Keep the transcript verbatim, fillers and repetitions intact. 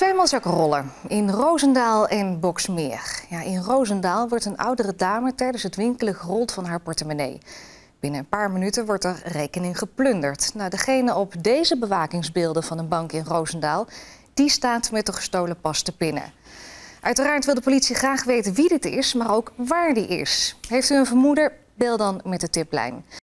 Tweemaal zakrollen in Roosendaal en Boxmeer. Ja, in Roosendaal wordt een oudere dame tijdens het winkelen gerold van haar portemonnee. Binnen een paar minuten wordt er rekening geplunderd. Nou, degene op deze bewakingsbeelden van een bank in Roosendaal, die staat met de gestolen pas te pinnen. Uiteraard wil de politie graag weten wie dit is, maar ook waar die is. Heeft u een vermoeden? Bel dan met de tiplijn.